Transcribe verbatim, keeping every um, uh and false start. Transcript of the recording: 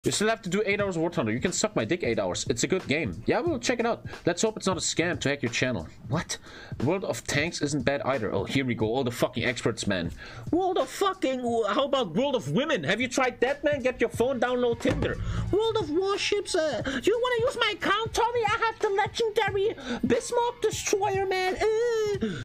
You still have to do eight hours of War Thunder. You can suck my dick eight hours. It's a good game. Yeah, we'll check it out. Let's hope it's not a scam to hack your channel. What? World of Tanks isn't bad either. Oh, here we go. All the fucking experts, man. World of fucking... How about World of Women? Have you tried that, man? Get your phone, download Tinder. World of Warships. Uh, you want to use my account, Tommy? I have the legendary Bismarck Destroyer, man. Uh.